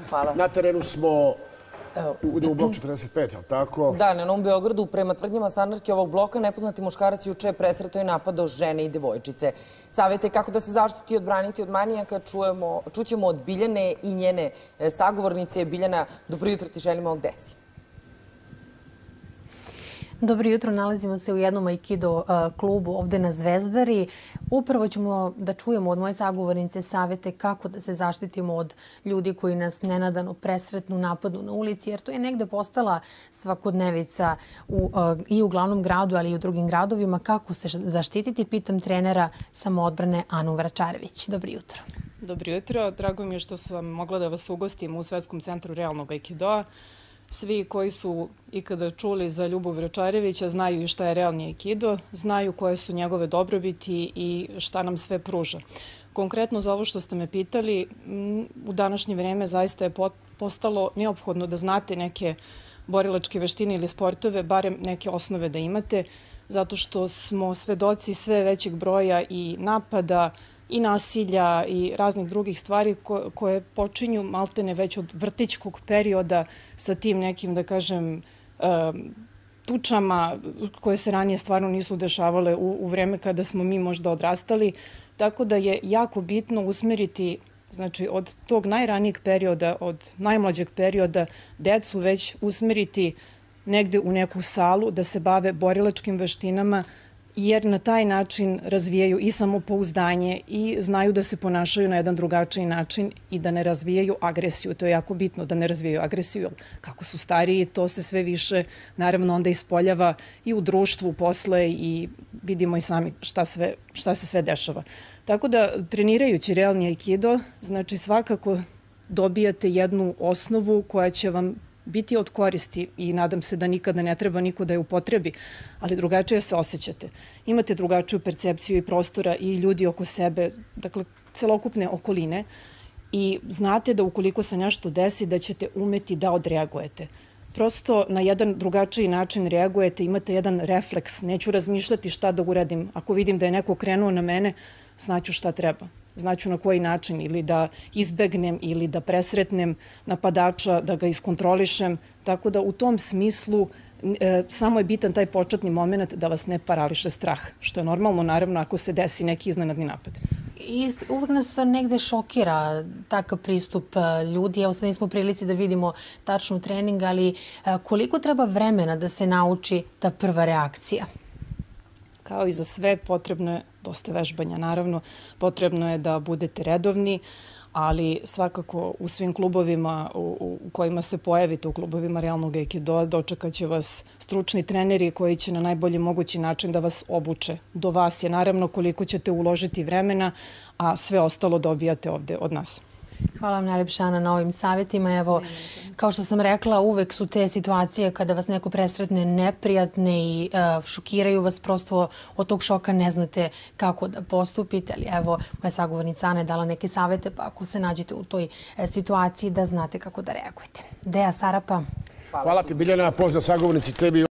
Hvala. Na terenu smo u blok 45, je li tako? Da, na Novom Beogradu, prema tvrdnjama stanarke ovog bloka, nepoznati muškarac juče je presretao i napadao žene i devojčice. Savete kako da se zaštiti i odbraniti od manijaka čućemo od Biljane i njene sagovornice. Biljana, dobro jutro, ti želimo gde si. Dobro jutro, nalazimo se u jednom aikido klubu ovde na Zvezdari. Upravo ćemo da čujemo od moje sagovornice savete kako da se zaštitimo od ljudi koji nas nenadano presretnu, napadnu na ulici, jer to je negde postala svakodnevica i u glavnom gradu, ali i u drugim gradovima. Kako se zaštititi, pitam trenera samoodbrane Anu Vračarević. Dobro jutro. Dobro jutro, drago mi je što sam mogla da vas ugostim u Svetskom centru realnog aikidoa. Svi koji su ikada čuli za Ljubu Vračarevića znaju i šta je realni aikido, znaju koje su njegove dobrobiti i šta nam sve pruža. Konkretno za ovo što ste me pitali, u današnje vreme zaista je postalo neophodno da znate neke borilačke veštine ili sportove, barem neke osnove da imate, zato što smo svedoci sve većeg broja i napada, i nasilja i raznih drugih stvari koje počinju maltene već od vrtićkog perioda sa tim nekim, da kažem, tučama koje se ranije stvarno nisu dešavale u vreme kada smo mi možda odrastali. Tako da je jako bitno usmeriti, znači od tog najranijeg perioda, od najmlađeg perioda, decu već usmeriti negde u neku salu da se bave borilačkim veštinama, jer na taj način razvijaju i samopouzdanje i znaju da se ponašaju na jedan drugačiji način i da ne razvijaju agresiju. To je jako bitno, da ne razvijaju agresiju. Kako su stariji, to se sve više naravno onda ispoljava i u društvu posle i vidimo i sami šta se sve dešava. Tako da trenirajući realni aikido, znači svakako dobijate jednu osnovu koja će vam biti od koristi i nadam se da nikada ne treba niko da je upotrebi, ali drugačije se osjećate. Imate drugačiju percepciju i prostora i ljudi oko sebe, dakle celokupne okoline i znate da ukoliko se nešto desi da ćete umeti da odreagujete. Prosto na jedan drugačiji način reagujete, imate jedan refleks, neću razmišljati šta da uradim. Ako vidim da je neko krenuo na mene, znaću šta treba. Znaću na koji način ili da izbegnem ili da presretnem napadača, da ga iskontrolišem. Tako da u tom smislu samo je bitan taj početni moment da vas ne parališe strah, što je normalno naravno ako se desi neki iznenadni napad. I uvek nas negde šokira takav pristup ljudi. Evo sad nismo u prilici da vidimo tačnu trening, ali koliko treba vremena da se nauči ta prva reakcija? Kao i za sve, potrebno je dosta vežbanja. Naravno, potrebno je da budete redovni, ali svakako u svim klubovima u kojima se pojavite, u klubovima realnog aikidoa, dočekat će vas stručni treneri koji će na najbolji mogući način da vas obuče. Do vas je naravno koliko ćete uložiti vremena, a sve ostalo dobijate ovde od nas. Hvala vam najlepša, Ana, na ovim savjetima. Evo, kao što sam rekla, uvek su te situacije kada vas neko presretne neprijatne i šokiraju vas, prosto od tog šoka ne znate kako da postupite. Ali evo, moja sagovornica Ana je dala neke savjete, pa ako se nađete u toj situaciji da znate kako da reagujete. Deja Sarapa. Hvala ti, Biljana, pozdrav sagovornici tebi.